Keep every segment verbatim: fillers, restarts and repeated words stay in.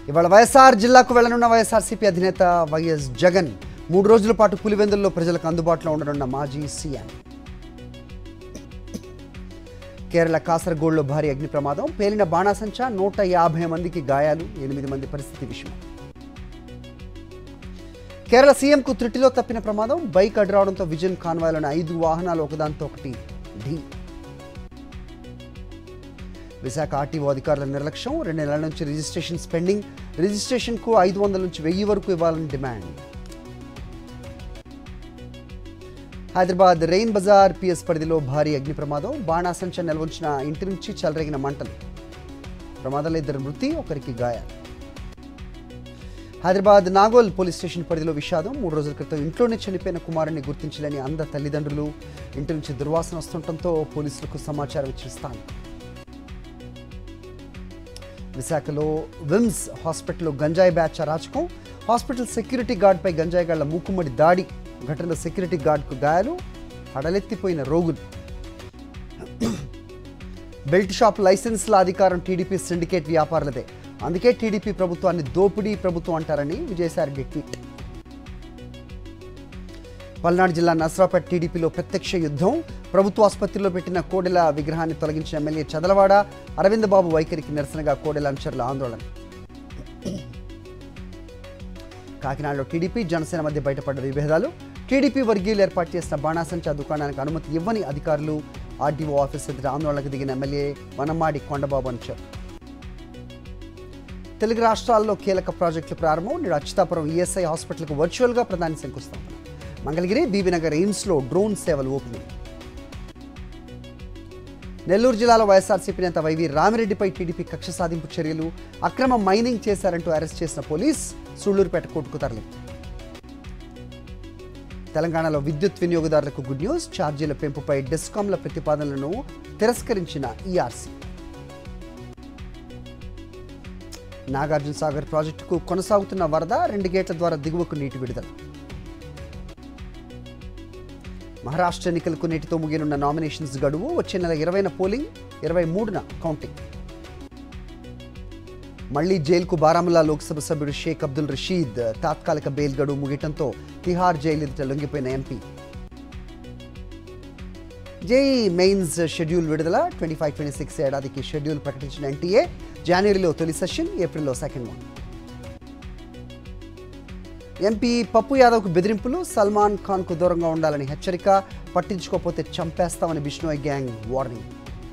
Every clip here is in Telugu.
ఇవాళ వైఎస్ఆర్ జిల్లాకు వెళ్లనున్న వైఎస్ఆర్సీపీ అధినేత వైఎస్ జగన్ మూడు రోజుల పాటు పులివెందుల్లో ప్రజలకు అందుబాటులో ఉండనున్న మాజీ సీఎం. కేరళ కాసరగోడ్లో భారీ అగ్ని ప్రమాదం, పేలిన బాణాసంచా, నూట యాభై మందికి గాయాలు, ఎనిమిది మంది పరిస్థితి విషయం. కేరళ సీఎంకు త్రుటిలో తప్పిన ప్రమాదం, బైక్ అడ్డురావడంతో విజన్ కాన్వాయ్లోని ఐదు వాహనాలు ఒకదాంతో ఒకటి ఢీ. విశాఖ ఆర్టీఓ అధికారుల నిర్లక్ష్యం, రెండు నెలల నుంచి రిజిస్ట్రేషన్ పెండింగ్, రిజిస్ట్రేషన్కు ఐదు వందల నుంచి వెయ్యి వరకు ఇవ్వాలని డిమాండ్. హైదరాబాద్ రెయిన్ బజార్ పిఎస్ పరిధిలో భారీ అగ్ని ప్రమాదం, బాణాసంచా నిల్వంచిన ఇంటి నుంచి చెలరేగిన మంటలు, ప్రమాదంలో ఇద్దరు మృతి, ఒకరికి గాయాలు. హైదరాబాద్ నాగోల్ పోలీస్ స్టేషన్ పరిధిలో విషాదం, మూడు రోజుల క్రితం ఇంట్లోనే చనిపోయిన కుమారుని గుర్తించలేని అంధ తల్లిదండ్రులు, ఇంటి నుంచి దుర్వాసన వస్తుండటంతో పోలీసులకు సమాచారం ఇచ్చిన స్థానం. విశాఖలో విమ్స్ హాస్పిటల్లో గంజాయి బ్యాచ్ అరాచకం, హాస్పిటల్ సెక్యూరిటీ గార్డ్పై గంజాయి గాళ్ల మూకుమ్మడి దాడి, ఘటనలో సెక్యూరిటీ గార్డ్కు గాయాలు, హడలెత్తిపోయిన రోగులు. బెల్ట్ షాప్ లైసెన్స్ల అధికారం టీడీపీ సిండికేట్ వ్యాపారులదే, అందుకే టీడీపీ ప్రభుత్వాన్ని దోపిడీ ప్రభుత్వం అంటారని విజయసాయిరెడ్డి ట్వీట్. పల్నాడు జిల్లా నసరాపేట టీడీపీలో ప్రత్యక్ష యుద్ధం, ప్రభుత్వ ఆసుపత్రిలో పెట్టిన కోడెల విగ్రహాన్ని తొలగించిన ఎమ్మెల్యే చదలవాడ, అరవింద్ బాబు వైఖరికి నిరసనగా కోడెల అనుచరుల ఆందోళన. కాకినాడలో టీడీపీ జనసేన మధ్య బయటపడ్డ విభేదాలు, టీడీపీ వర్గీయులు ఏర్పాటు చేసిన బాణాసంచా దుకాణానికి అనుమతి ఇవ్వని అధికారులు, ఆర్డీఓ ఆఫీస్ ఎదుట ఆందోళనకు దిగిన ఎమ్మెల్యే వనమాడి కొండబాబు అనుచరు. తెలుగు రాష్ట్రాల్లో కీలక ప్రాజెక్టులు ప్రారంభం, నేడు అచ్యుతాపురం ఈఎస్ఐ హాస్పిటల్కు వర్చువల్గా ప్రధాని శంకుస్థాపన. మంగళగిరి బీబీనగర్ ఎయిమ్స్లో డ్రోన్ సేవలు ఓపెనింగ్. నెల్లూరు జిల్లాలో వైఎస్ఆర్సీపీ నేత వైవి రామిరెడ్డిపై టీడీపీ కక్ష సాధింపు చర్యలు, అక్రమ మైనింగ్ చేశారంటూ అరెస్ట్ చేసిన పోలీస్ సూళ్లూరుపేట కోర్టుకు తరలింపు. తెలంగాణలో విద్యుత్ వినియోగదారులకు గుడ్ న్యూస్, ఛార్జీల పెంపుపై డిస్కాంల ప్రతిపాదనలను తిరస్కరించిన ఈఆర్సీ. నాగార్జున సాగర్ ప్రాజెక్టుకు కొనసాగుతున్న వరద, రెండు గేట్ల ద్వారా దిగువకు నీటి విడుదల. మహారాష్ట్ర ఎన్నికలకు నేటితో ముగియనున్న నామినేషన్స్ గడువు, వచ్చే నెల ఇరవైన పోలింగ్, ఇరవై మూడున కౌంటింగ్. మళ్లీ జైలుకు బారాముల్లా లోక్సభ సభ్యుడు షేక్ అబ్దుల్ రషీద్, తాత్కాలిక బెయిల్ గడువు ముగియటంతో తిహార్ జైలు ఎదుట లొంగిపోయిన ఎంపీ. జేఈ మెయిన్స్ షెడ్యూల్ విడుదల, ట్వంటీ ఫైవ్ ట్వంటీ సిక్స్ ఏడాదికి షెడ్యూల్ ప్రకటించిన ఎన్టీఏ, జనవరిలో తొలి సెషన్, ఏప్రిల్లో సెకండ్ వన్. ఎంపీ పప్పు యాదవ్కు బెదిరింపులు, సల్మాన్ ఖాన్కు దూరంగా ఉండాలని హెచ్చరిక, పట్టించుకోకపోతే చంపేస్తామని బిష్ణోయ్ గ్యాంగ్ వార్నింగ్.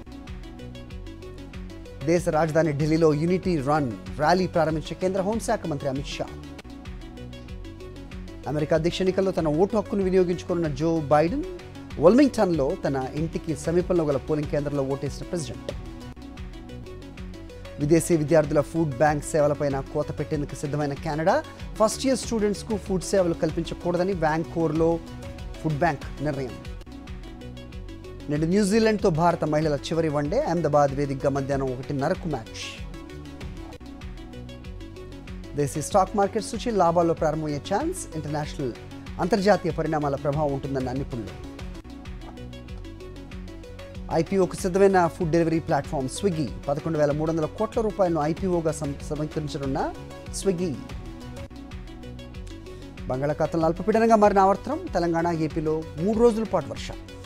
దేశ రాజధాని ఢిల్లీలో యూనిటీ రన్ ర్యాలీ ప్రారంభించే కేంద్ర హోంశాఖ మంత్రి అమిత్ షా. అమెరికా అధ్యక్ష ఎన్నికల్లో తన ఓటు హక్కును వినియోగించుకున్న జో బైడెన్, వల్మింగ్టన్లో తన ఇంటికి సమీపంలో గల పోలింగ్ కేంద్రంలో ఓటేసిన ప్రెసిడెంట్. విదేశీ విద్యార్థుల ఫుడ్ బ్యాంక్ సేవలపైన కోత పెట్టేందుకు సిద్ధమైన కెనడా, ఫస్ట్ ఇయర్ స్టూడెంట్స్కు ఫుడ్ సేవలు కల్పించకూడదని వ్యాంకోవర్లో ఫుడ్ బ్యాంక్ నిర్ణయం. నేడు న్యూజిలాండ్తో భారత మహిళల చివరి వన్డే, అహ్మదాబాద్ వేదికగా మధ్యాహ్నం ఒకటిన్నరకు మ్యాచ్. దేశీ స్టాక్ మార్కెట్ సూచి లాభాల్లో ప్రారంభమయ్యే ఛాన్స్, ఇంటర్నేషనల్ అంతర్జాతీయ పరిణామాల ప్రభావం ఉంటుందన్న నిపుణులు. ఐపీఓకు సిద్ధమైన ఫుడ్ డెలివరీ ప్లాట్ఫామ్ స్విగ్గీ, పదకొండు వేల మూడు వందల కోట్ల రూపాయలను ఐపీఓగా సమీకరించనున్న స్విగ్గీ. బంగాళాఖాతంలో అల్పపీడనంగా మారిన ఆవర్తనం, తెలంగాణ ఏపీలో మూడు రోజుల పాటు వర్షం.